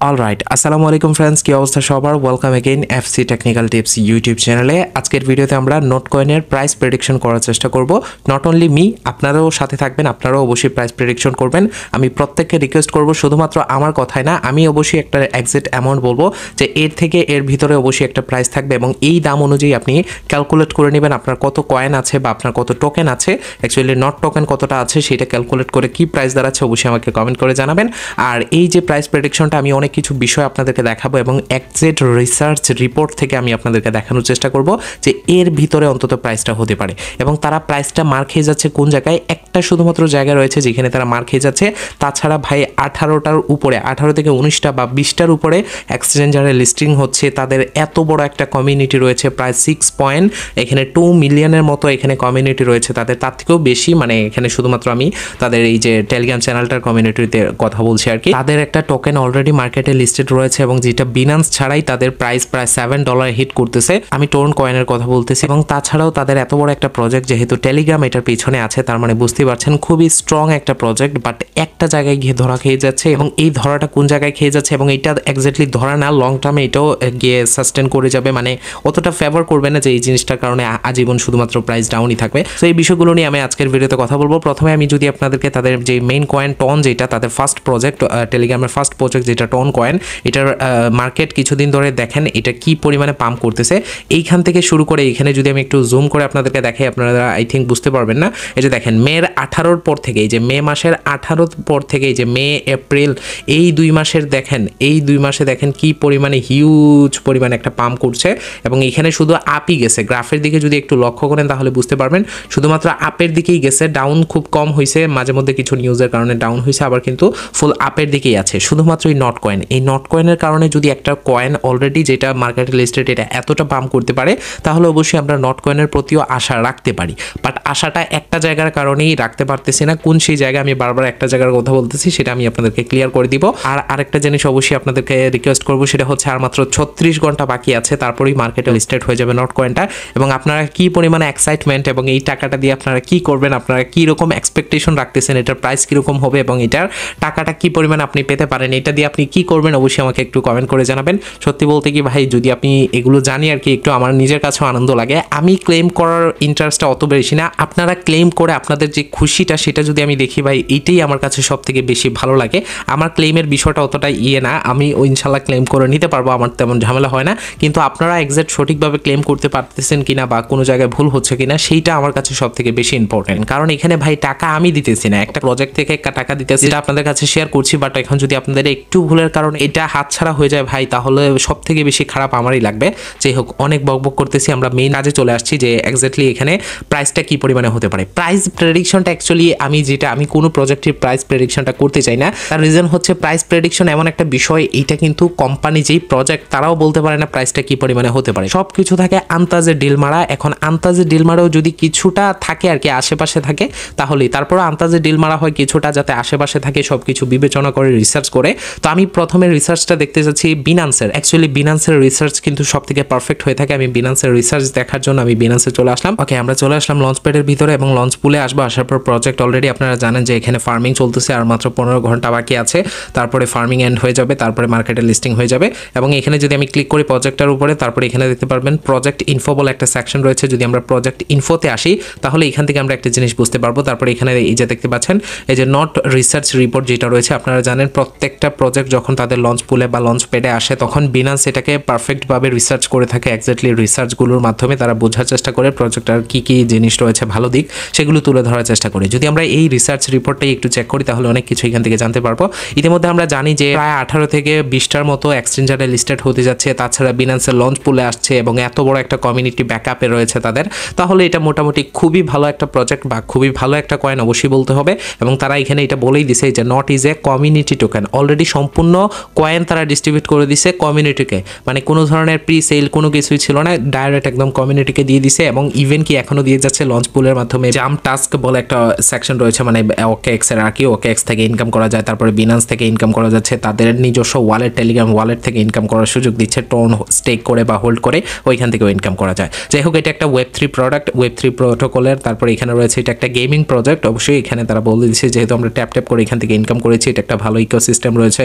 Alright, আসসালামু আলাইকুম friends, কি অবস্থা সবার? Welcome again FC technical tips YouTube চ্যানেলে। আজকের ভিডিওতে আমরা নোট কয়েনের প্রাইস প্রেডিকশন করার চেষ্টা করব। নট অনলি মি, আপনারাও সাথে থাকবেন, আপনারাও অবশ্যই প্রাইস প্রেডিকশন করবেন। আমি প্রত্যেককে রিকোয়েস্ট করব, শুধুমাত্র আমার কথাই না, আমি অবশ্যই একটা এক্সাক্ট অ্যামাউন্ট বলবো যে এর থেকে এর ভিতরে অবশ্যই একটা প্রাইস থাকবে এবং এই দাম অনুযায়ী আপনি ক্যালকুলেট করে নেবেন আপনার কত কয়েন আছে বা আপনার কত টোকেন আছে, অ্যাকচুয়ালি নট টোকেন কতটা আছে সেটা ক্যালকুলেট করে কি প্রাইস দাঁড়াচ্ছে অবশ্যই আমাকে কমেন্ট করে জানাবেন। আর এই যে প্রাইস প্রেডিকশনটা আমি অনেক কিছু বিষয় আপনাদেরকে দেখাবো এবং এক্সাক্ট রিসার্চ রিপোর্ট থেকে আমি আপনাদেরকে দেখানোর চেষ্টা করব যে এর ভিতরে অন্তত প্রাইসটা হতে পারে। এবং তারা প্রাইসটা মার খেয়ে যাচ্ছে কোন জায়গায়? একটা শুধুমাত্র জায়গা রয়েছে যেখানে তারা মার খেয়ে যাচ্ছে, তাছাড়া ভাই 18টার উপরে, 18 থেকে 19টা বা 20টার উপরে এক্সচেঞ্জারে লিস্টিং হচ্ছে। তাদের এত বড় একটা কমিউনিটি রয়েছে, প্রায় 6.2 মিলিয়নের মতো এখানে কমিউনিটি রয়েছে তাদের, তার থেকেও বেশি। মানে এখানে শুধুমাত্র আমি তাদের এই যে টেলিগ্রাম চ্যানেলটার কমিউনিটিতে কথা বলছি আর কি। তাদের একটা টোকেন অলরেডি মার্কেটে লিস্টেড রয়েছে এবং যেটা বিনান্স ছাড়াই তাদের প্রাইস প্রায় $7 হিট করতেছে। আমি টোন কয়েনের কথা বলতেছি। এবং তাছাড়াও তাদের এত বড় একটা প্রজেক্ট, যেহেতু টেলিগ্রাম এটার পিছনে আছে, তার মানে বুঝতেই পারছেন খুবই স্ট্রং একটা প্রজেক্ট, বাট একটা জায়গায় গিয়ে ধরা খেয়ে যাচ্ছে। এবং এই ধরাটা কোন জায়গায় খেয়ে যাচ্ছে এবং এটা এক্স্যাক্টলি ধরা না, লং টার্মে এটাও গিয়ে সাস্টেন করে যাবে, মানে অতটা ফেভার করবে না যে এই জিনিসটার কারণে আজীবন শুধুমাত্র প্রাইস ডাউনই থাকবে। তো এই বিষয়গুলো নিয়ে আমি আজকের ভিডিওতে কথা বলবো। প্রথমে আমি যদি আপনাদেরকে তাদের যে মেইন কয়েন টন, যেটা তাদের ফার্স্ট প্রজেক্ট, টেলিগ্রামের ফার্স্ট প্রজেক্ট যেটা টন কয়েন, এটার মার্কেট কিছুদিন ধরে দেখেন এটা কি পরিমাণে পাম্প করতেছে। এইখান থেকে শুরু করে এখানে যদি আমি একটু জুম করে আপনাদেরকে দেখাই, আপনারা আই থিঙ্ক বুঝতে পারবেন না। এই যে দেখেন মের 18 পর থেকে, এই যে মে মাসের 18 পর থেকে, এই যে মে এপ্রিল, এই 2 মাসের দেখেন, এই 2 মাসে দেখেন কি পরিমাণে হিউজ পরিমাণে একটা পাম্প করছে। এবং এখানে শুধু আপই গেছে, গ্রাফের দিকে যদি একটু লক্ষ্য করেন তাহলে বুঝতে পারবেন শুধুমাত্র আপের দিকেই গেছে, ডাউন খুব কম হয়েছে, মাঝে মধ্যে কিছু নিউজের কারণে ডাউন হয়েছে, আবার কিন্তু ফুল আপের দিকেই আছে শুধুমাত্র এই নট কয়েন। এই নট কয়েনের কারণে যদি একটা কয়েন অলরেডি যেটা মার্কেটে লিস্টেড এটা এতটা পাম্প করতে পারে, তাহলে অবশ্যই আমরা নট কয়েনের প্রতিও আশা রাখতে পারি। বাট আশাটা একটা জায়গার কারণেই রাখতে পারতেছি না। কোন সেই জায়গা? আমি বারবার একটা জায়গার কথা বলতেছি, সেটা আমি আপনাদেরকে ক্লিয়ার করে দিব। আর আরেকটা জিনিস অবশ্যই আপনাদেরকে রিকোয়েস্ট করবো, সেটা হচ্ছে আর মাত্র 36 ঘন্টা বাকি আছে, তারপরেই মার্কেটে লিস্টেড হয়ে যাবে নট কয়েনটা। এবং আপনারা কি পরিমাণে এক্সাইটমেন্ট এবং এই টাকাটা দিয়ে আপনারা কি করবেন, আপনারা কি রকম এক্সপেকটেশন রাখতেছেন, এটার প্রাইস কিরকম হবে এবং এটার টাকাটা কি পরিমাণ আপনি পেতে পারেন, এটা দিয়ে আপনি কি করবেন অবশ্যই আমাকে একটু কমেন্ট করে জানাবেন। সত্যি বলতে কি ভাই, যদি আপনি এগুলো জানি আর কি, একটু আমার নিজের কাছেও আনন্দ লাগে। আমি ক্লেম করার ইন্টারেস্টটা অত বেশি না, আপনারা ক্লেম করে আপনাদের যে খুশিটা সেটা যদি আমি দেখি ভাই, এইটাই আমার কাছে সব থেকে বেশি ভালো লাগে। আমার ক্লেমের বিষয়টা অতটা না, আমি ইনশাল্লাহ ক্লেম করে নিতে পারবো, আমার তেমন ঝামেলা হয় না। কিন্তু আপনারা এক্সাক্ট সঠিকভাবে ক্লেম করতে পারতেছেন কিনা বা কোনো জায়গায় ভুল হচ্ছে কিনা, সেইটা আমার কাছে সব থেকে বেশি ইম্পর্টেন্ট। কারণ এখানে ভাই টাকা আমি দিতেছি না, একটা প্রজেক্ট থেকে টাকা দিতেছি, যেটা আপনাদের কাছে শেয়ার করছি। বাট এখন যদি আপনাদের একটু ভুলের কারণে এটা হাতছাড়া হয়ে যায় ভাই, তাহলে সব থেকে বেশি খারাপ আমারই লাগবে। যাই হোক, অনেক বকবক করতেছি, আমরা মেইন কাজে চলে আসছি যে এক্স্যাক্টলি এখানে প্রাইসটা কি পরিমাণে হতে পারে। প্রাইস প্রেডিকশনটা অ্যাকচুয়ালি আমি কোনো প্রজেক্টের প্রাইস প্রেডিকশনটা করতে চাই না। তার রিজন হচ্ছে প্রাইস প্রেডিকশন এমন একটা বিষয়, এইটা কিন্তু কোম্পানি যেই প্রজেক্ট তারাও বলতে পারে না প্রাইসটা কি পরিমাণে হতে পারে। সব কিছু থাকে আন্তাজে ডিল মারা। এখন আন্তাজে ডিল মারাও যদি কিছুটা থাকে আর কি, আশেপাশে থাকে, তাহলেই তারপর আন্তাজে ডিল মারা হয় কিছুটা, যাতে আশেপাশে থাকে, সব কিছু বিবেচনা করে রিসার্চ করে। তো আমি প্রথমে রিসার্চটা দেখতে যাচ্ছি বিনান্সের। অ্যাকচুয়ালি বিনান্সের রিসার্চ কিন্তু সব থেকে পারফেক্ট হয়ে থাকে। আমি বিনান্সের রিসার্চ দেখার জন্য আমি বিনান্সে চলে আসলাম। ওকে, আমরা চলে আসলাম লঞ্চ প্যাডের ভিতরে এবং লঞ্চ পুলে আসবো। আসার পর প্রজেক্ট অলরেডি আপনারা জানেন যে এখানে ফার্মিং চলতেছে, আর মাত্র 15 ঘন্টা বাকি আছে, তারপরে ফার্মিং এন্ড হয়ে যাবে, তারপরে মার্কেটে লিস্টিং হয়ে যাবে। এবং এখানে যদি আমি ক্লিক করি প্রজেক্টের উপরে, তারপরে এখানে দেখতে পারবেন প্রজেক্ট ইনফো বলে একটা সেকশন রয়েছে। যদি আমরা প্রজেক্ট ইনফোতে আসি, তাহলে এখান থেকে আমরা একটা জিনিস বুঝতে পারবো। তারপরে এখানে এই যে দেখতে পাচ্ছেন, এই যে নট রিসার্চ রিপোর্ট যেটা রয়েছে, আপনারা জানেন প্রত্যেকটা প্রজেক্ট যখন তাদের লঞ্চ পুলে বা লঞ্চ প্যাডে আসে, তখন বিনান্স এটাকে পারফেক্টভাবে রিসার্চ করে থাকে। এক্স্যাক্টলি রিসার্চগুলোর মাধ্যমে তারা বোঝার চেষ্টা করে প্রজেক্টটার কি কি জিনিস রয়েছে ভালো দিক, সেগুলো তুলে ধরার চেষ্টা করে। যদি আমরা এই রিসার্চ রিপোর্টটাই একটু চেক করি, তাহলে অনেক কিছু এখান থেকে জানতে পারবো। ইতিমধ্যে আমরা জানি যে প্রায় 18 থেকে 20টার মতো এক্সচেঞ্জারে লিস্টেড হতে যাচ্ছে, তাছাড়া বিনান্সের লঞ্চ পুলে আসছে এবং এত বড় একটা কমিউনিটি ব্যাকআপে রয়েছে তাদের, তাহলে এটা মোটামুটি খুবই ভালো একটা প্রজেক্ট বা খুবই ভালো একটা কয়েন অবশ্যই বলতে হবে। এবং তারা এখানে এটা বলেই দিছে যে not is a community token. Already সম্পূর্ণ কয়েন তারা ডিস্ট্রিবিউট করে দিছে কমিউনিটিকে, মানে কোনো ধরনের প্রি সেল কোনো কিছুই ছিল না, ডাইরেক্ট একদম কমিউনিটিকে দিয়ে দিছে। এবং ইভেন কি এখনো দিয়ে যাচ্ছে লঞ্চ পুলের মাধ্যমে। জাম্প টাস্ক বলে একটা সেকশন রয়েছে, মানে OKX এর আর কি, OKX থেকে ইনকাম করা যায়, তারপরে বিনান্স থেকে ইনকাম করা যাচ্ছে, তাদের নিজস্ব ওয়ালেট টেলিগ্রাম ওয়ালেট থেকে ইনকাম করার সুযোগ দিচ্ছে, টোন স্টেক করে বা হোল্ড করে ওইখান থেকেও ইনকাম করা যায়। যাই হোক, এটা একটা Web3 প্রোডাক্ট, Web3 প্রোটোকলের। তারপরে এখানে রয়েছে এটা একটা গেমিং প্রজেক্ট। অবশ্যই এখানে তারা বলে দিচ্ছে যেহেতু আমরা ট্যাপ ট্যাপ করে এখান থেকে ইনকাম করেছি, এটা একটা ভালো ইকোসিস্টেম রয়েছে এবং এটা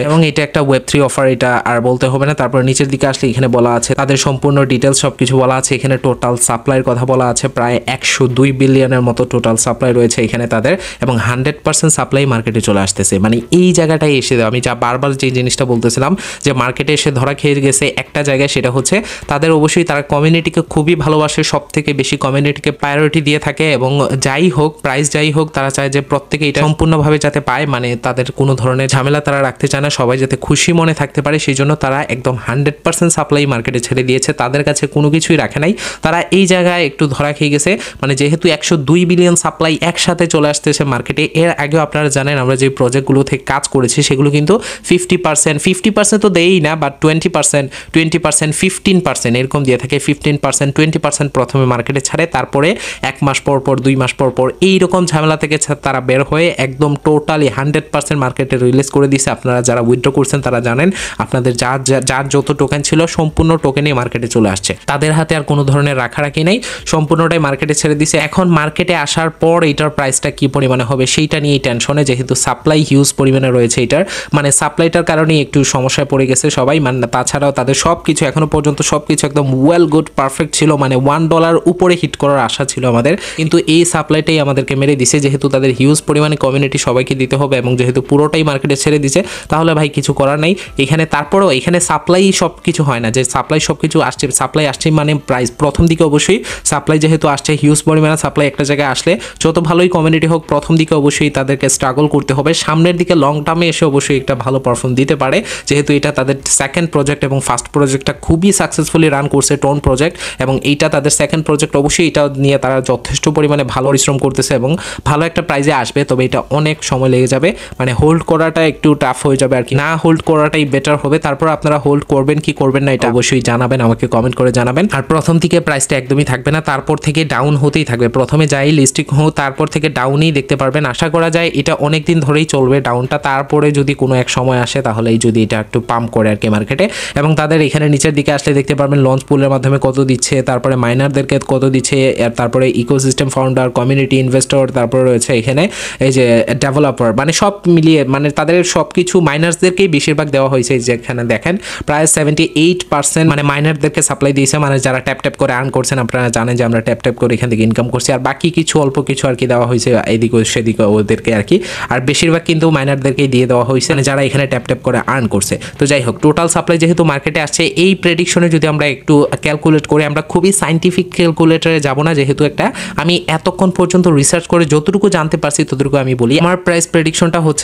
একটা Web3 অফার, এটা আর বলতে হবে না। তারপর নিচের দিকে আসলে এখানে বলা আছে তাদের সম্পূর্ণ ডিটেলস সবকিছু বলা আছে। এখানে টোটাল সাপ্লাইয়ের কথা বলা আছে, প্রায় 102 বিলিয়নের মতো টোটাল সাপ্লাই রয়েছে এখানে তাদের, এবং 100% সাপ্লাই মার্কেটে চলে আসতেছে। মানে এই জায়গাটায় এসে আমি যা বারবার যে জিনিসটা বলতেছিলাম যে মার্কেটে এসে ধরা খেয়ে গেছে একটা জায়গায়, সেটা হচ্ছে তাদের অবশ্যই তারা কমিউনিটিকে খুবই ভালোবাসে, সব থেকে বেশি কমিউনিটিকে প্রায়োরিটি দিয়ে থাকে, এবং যাই হোক প্রাইস যাই হোক তারা চায় যে প্রত্যেকে এটা সম্পূর্ণভাবে যাতে পায়, মানে তাদের কোনো ধরনের ঝামেলা তারা রাখতে চায় না, সবাই যাতে খুশি মনে থাকতে পারে, সেই জন্য তারা একদম 100% সাপ্লাই মার্কেটে ছেড়ে দিয়েছে, তাদের কাছে কোনো কিছুই রাখে নাই। তারা এই জায়গায় একটু ধরা খেয়ে গেছে, মানে যেহেতু 102 বিলিয়ন সাপ্লাই একসাথে চলে আসতেছে মার্কেটে। এর আগেও আপনারা জানেন আমরা যে প্রজেক্টগুলো থেকে কাজ করেছি সেগুলো কিন্তু 50% তো দেয়ই না, বাট 20%, 15% এরকম দিয়ে থাকে। 15%, 20% প্রথমে মার্কেটে ছাড়ে, তারপরে 1 মাস পর পর 2 মাস পর পর এইরকম ঝামেলা থেকে তারা বের হয়ে একদম টোটালি 100% মার্কেটে রিলিজ করে দিয়েছে। আপনারা যারা উইথড্র করছেন তারা জানেন, আপনাদের যার যত টোকেন ছিল সম্পূর্ণ টোকেনই মার্কেটে চলে আসছে, তাদের হাতে আর কোনো ধরনের রাখারাখি নেই, সম্পূর্ণটাই মার্কেটে ছেড়ে দিছে। এখন মার্কেটে আসার পর এটার প্রাইসটা কি পরিমাণে হবে সেইটা নিয়েই টেনশনে, যেহেতু সাপ্লাই হিউজ পরিমাণে রয়েছে এটার, মানে সাপ্লাইটার কারণেই একটু সমস্যায় পড়ে গেছে সবাই। মানে তাছাড়াও তাদের সব কিছু এখনো পর্যন্ত সব কিছু একদম ওয়েল গুড পারফেক্ট ছিল, মানে $1 উপরে হিট করার আশা ছিল আমাদের, কিন্তু এই সাপ্লাইটাই আমাদেরকে মেরে দিছে। যেহেতু তাদের হিউজ পরিমাণে কমিউনিটি সবাইকে দিতে হবে, এবং যেহেতু পুরোটাই মার্কেটে ছেড়ে দিছে, তাহলে ভাই কিছু করার নেই এখানে। তারপরেও এখানে সাপ্লাই সব কিছু হয় না, যে সাপ্লাই সব কিছু আসছে, সাপ্লাই আসছে মানে প্রাইস প্রথম দিকে অবশ্যই সাপ্লাই যেহেতু আসছে হিউজ পরিমাণে সাপ্লাই একটা জায়গায় আসলে যত ভালোই কমিউনিটি হোক, প্রথম দিকে অবশ্যই তাদেরকে স্ট্রাগল করতে হবে, সামনের দিকে লং টার্মে এসে অবশ্যই একটা ভালো পারফর্ম দিতে পারে, যেহেতু এটা তাদের সেকেন্ড প্রজেক্ট এবং ফার্স্ট প্রজেক্টটা খুবই সাকসেসফুলি রান করছে টোন প্রজেক্ট, এবং এইটা তাদের সেকেন্ড প্রজেক্ট, অবশ্যই এটা নিয়ে তারা যথেষ্ট পরিমাণে ভালো পরিশ্রম করতেছে এবং ভালো একটা প্রাইজে আসবে। তবে এটা অনেক সময় লেগে যাবে, মানে হোল্ড করাটা একটু টাফ হয়ে যাবে আর কি, না হোল্ড করাটাই বেটার হবে। তারপর আপনারা হোল্ড করবেন কি করবেন না এটা অবশ্যই জানাবেন, আমাকে কমেন্ট করে জানাবেন। আর প্রথম থেকে প্রাইসটা একদমই থাকবে না, তারপর থেকে ডাউন হতেই থাকবে, প্রথমে যাই লিস্টিং হোক তারপর থেকে ডাউনই দেখতে পারবেন। আশা করা যায় এটা অনেক দিন ধরেই চলবে ডাউনটা, তারপরে যদি কোনো এক সময় আসে তাহলে এই যদি এটা একটু পাম্প করে আর কি মার্কেটে। এবং তাদের এখানে নিচের দিকে আসলে দেখতে পারবেন লঞ্চ পুলের মাধ্যমে কত দিচ্ছে, তারপরে মাইনারদেরকে কত দিচ্ছে, আর তারপরে ইকোসিস্টেম ফাউন্ডার, কমিউনিটি ইনভেস্টর, তারপরে রয়েছে এখানে এই যে ডেভেলপার, মানে সব মিলিয়ে মানে তাদের সব কিছু মাইনার্সদেরকেই বেশিরভাগ দেওয়া হয়েছে। যেখানে দেখেন প্রায় 78% মানে মাইনারদেরকে সাপ্লাই দিয়েছে, মানে যারা ট্যাপ ট্যাপ করে আর্ন করছেন, আপনারা জানেন যে আমরা ট্যাপ ট্যাপ করে এখান থেকে ইনকাম করছি, আর বাকি কিছু অল্প কিছু আর কি দেওয়া হয়েছে এদিকে সেদিকে ওদেরকে আর কি, আর বেশিরভাগ কিন্তু মাইনারদেরকেই দিয়ে দেওয়া হয়েছে, মানে যারা এখানে ট্যাপ ট্যাপ করে আর্ন করছে। তো যাই হোক, টোটাল সাপ্লাই যেহেতু মার্কেটে আসছে, এই প্রেডিকশনে যদি আমরা একটু ক্যালকুলেট করি, আমরা খুবই সাইন্টিফিক ক্যালকুলেটরে যাব না, যেহেতু একটা আমি এতক্ষণ পর্যন্ত রিসার্চ করে যতটুকু জানতে পারছি ততটুকু আমি বলি। আমার প্রাইস প্রেডিকশনটা হচ্ছে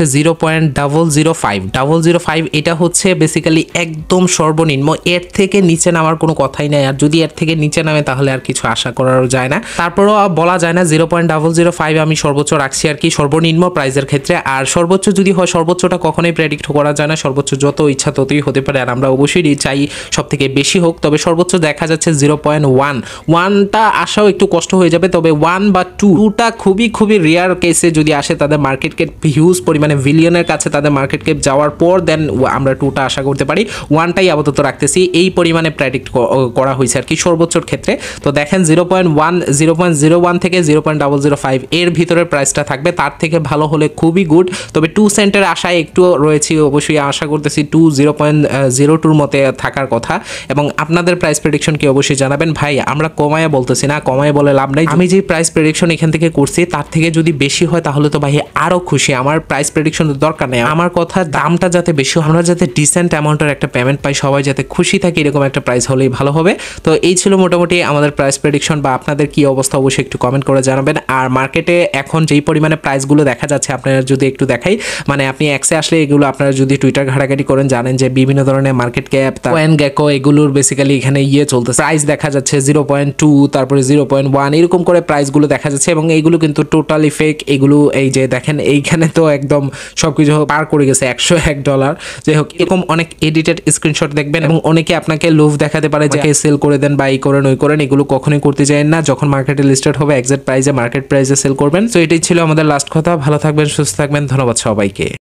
0.005, এটা হচ্ছে বেসিক্যালি একদম সর্বনিম্ন, এর থেকে নিচে নামার কোনো কথাই নাই, আর যদি এর থেকে নিচে নামে তাহলে আর কিছু আশা করারও যায় না। তারপরও বলা যায় না, 0.005 আমি সর্বোচ্চ রাখছি আর কি সর্বনিম্ন প্রাইসের ক্ষেত্রে, আর সর্বোচ্চ যদি হয় সর্বোচ্চটা কখনোই প্রেডিক্ট করা যায় না, সর্বোচ্চ যত ইচ্ছা ততই হতে পারে, আর আমরা অবশ্যই চাই সব থেকে বেশি হোক। তবে সর্বোচ্চ দেখা যাচ্ছে 0.1টা আসাও একটু কষ্ট হয়ে যাবে, তবে 1 বা 2টা খুবই খুবই রেয়ার কেসে যদি আসে, তাদের মার্কেট ক্যাপ হিউজ পরিমাণে বিলিয়নের কাছে তাদের মার্কেট ক্যাপ যাওয়ার পর দেন আমরা 2টা আশা করতে পারি। 1টাই আপাতত রাখতেছি, এই পরিমাণে প্রেডিক্ট করা হয়েছে আর কি সর্বোচ্চর ক্ষেত্রে। তো দেখেন 0.01 থেকে 0.005 এর ভিতরে প্রাইসটা থাকবে, তার থেকে ভালো হলে খুবই গুড। তবে 2 সেন্টের আশায় একটু রয়েছে, অবশ্যই আশা করতেছি 0.02 মতে থাকার কথা। এবং আপনাদের প্রাইস প্রেডিকশন কি অবশ্যই জানাবেন। ভাই আমরা কমায় বলতেছি না, কমায় বলে লাভ নাই, আমি যে প্রাইস প্রেডিকশন এখান থেকে করছি তার থেকে যদি বেশি হয় তাহলে তো ভাই আরো খুশি, আমার প্রাইস প্রেডিকশন দরকার নেই, আমার কথা দামটা যাতে বেশি হয়, আমরা যাতে ডিসেন্ট অ্যামাউন্টের একটা পেমেন্ট পাই, সবাই যাতে খুশি থাকে, এরকম একটা প্রাইস হলেই ভালো হবে। তো এই ছিল মোটামুটি আমাদের প্রাইস প্রেডিকশন, বা আপনাদের কি অবস্থা অবশ্যই একটু কমেন্ট করে জানাবেন। আর মার্কেটে এখন যেই পরিমাণে প্রাইসগুলো দেখা যাচ্ছে, আপনারা যদি একটু দেখাই, মানে আপনি এক্সে আসলে এগুলো আপনারা যদি টুইটার ঘাটাঘাটি করেন জানেন যে বিভিন্ন ধরনের মার্কেট ক্যাপ, CoinGecko এগুলোর বেসিক্যালি এখানে চলতেছে, প্রাইস দেখা যাচ্ছে 0.2, তারপরে 0.1 এরকম করে প্রাইসগুলো দেখা যাচ্ছে, এবং এইগুলো কিন্তু টোটালি ফেক। এগুলো এই যে দেখেন এইখানে তো একদম সবকিছু পার করে গেছে $101। যাই হোক, এরকম অনেক এডিটেড স্ক্রিনশট দেখবেন, এবং অনেকে আপনাকে লোভ দেখাতে পারে যে সেল করে দেন বা এই করেন ওই করেন, এগুলো কখনোই করতে চান না। যখন মার্কেটে লিস্টেড হবে এক্সাক্ট প্রাইসে মার্কেট প্রাইসে সেল করবেন। তো এটাই ছিল আমাদের লাস্ট কথা। ভালো থাকবেন, সুস্থ থাকবেন, ধন্যবাদ সবাইকে।